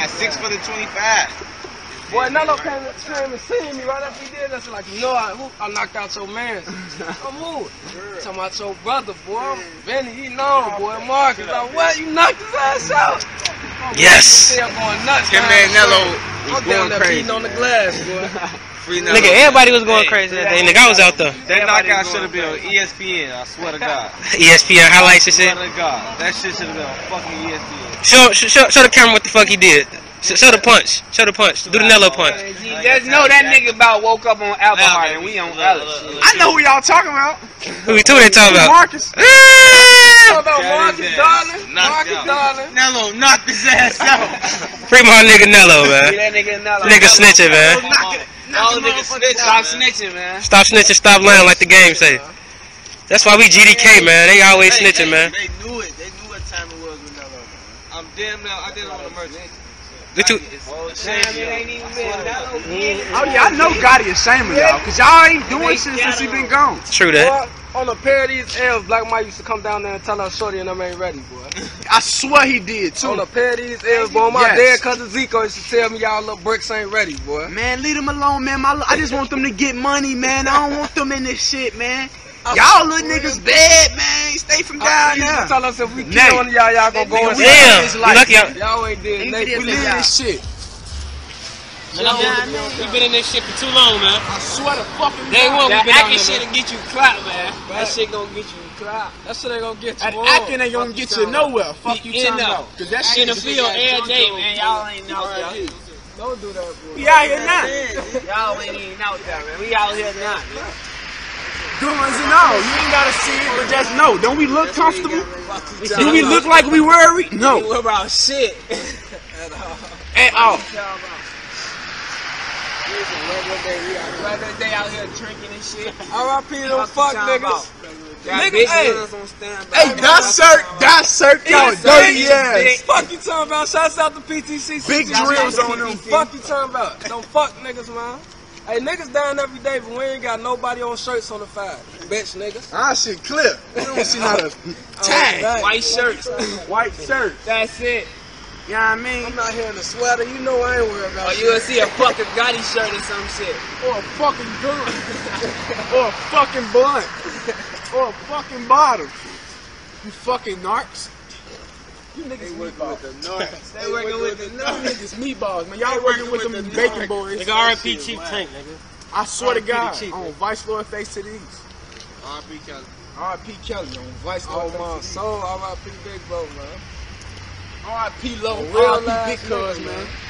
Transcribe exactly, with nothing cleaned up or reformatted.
got six for the twenty-five. Boy, Nello came, came and seen me right after he did that. So like, you know, I, I knocked out your man. I'm who? Talking about your brother, boy. I'm Benny, he know, boy. Marcus, like, what? You knocked his ass out? Yes. Going nuts. Your man Nello was I'm down going there crazy. beating on the glass, boy. Free Nello. Nigga, everybody was going crazy that day. Nigga, I was out there. That knockout should have been on E S P N, I swear to God. E S P N highlights and I shit. swear to God. That shit should have been on fucking E S P N. Show, show, show the camera what the fuck he did. Show, show the punch. Show the punch. Do the Nello punch. Just know that nigga about woke up on alcohol and we on other shit. I know who y'all talking about. Who we two they talking about? Marcus. Talking about Marcus, darling. Marcus, darling. Nello knocked his ass out. Free my nigga Nello, man. That nigga Nello. Nigga snitching, man. All niggas snitch. Stop snitching, man. Stop snitching, stop lying like the game say. That's why we G D K, man. They always snitching, man. They knew it. They knew what time it was with Nello. I'm damn now. I did it on the merchant. Get you. Oh, damn, it ain't even been Nello. Oh yeah, I know Gotti ashamed of y'all, cause y'all ain't doing shit since he been gone. True that. Boy, on a pair of these L's, Black Mike used to come down there and tell us shorty and them ain't ready, boy. I swear he did too. On a pair of these L's, boy, my Yes. dead cousin Zico used to tell me y'all little bricks ain't ready, boy. Man, leave them alone, man. My, I just want them to get money, man. I don't want them in this shit, man. Y'all little niggas bad, man. Stay from down He used to there. tell us if we Nay. kill one of y'all, y'all gonna go Nigga, and we say, Damn. live this You life. lucky. I- y'all ain't did nothing. We live this shit. Man, we been in this shit for too long, man. I swear to fucking Day one, we That been out acting here, shit'll man. get you clapped, man. That shit gonna get you clapped. That shit ain't gonna get you. That boy. acting ain't gonna get you nowhere. Fuck you In talking the- about. Cause that In shit the is field every day, man. Y'all ain't out there. Don't do that, boy. We out here now. Y'all ain't even out there, man. We out here now. Guns and all. You ain't gotta see it, but just know. Don't we look comfortable? Do we look like we worried? We No. worry about shit. At all. Regular day, we out regular day out here drinking and shit. R I P them fuck niggas. Got Nigga, bitch hey. guns on standby. Hey, that shirt, that shirt, y'all dirty ass. Fuck you talking about? Shouts out to P T C. Big drills on them. Fuck you talking about? Don't fuck niggas, man. Hey, niggas dying every day, but we ain't got nobody on shirts on the five. Bitch, niggas. Ah, shit clear. You don't see how to tag. Oh, White shirts. White shirt. That's it. You know what I mean? I'm not here in a sweater. You know I ain't worried about Or you'll see a fucking Gotti shirt or some shit. Or a fucking gun. Or a fucking blunt. Or a fucking bottle. You fucking narcs. You niggas meatballs. They working with the Y'all niggas meatballs, man. Y'all working with them bacon boys. Nigga, R I P Chief Tank, nigga. I swear to God, Chief, on Vice Lord Face to these. R P Kelly. R I P Kelly on Vice Oh Lord my Face to soul, R I P Big Bro, man. these. R I P Low, Real R I P life Big Cuz, nigga, man. man.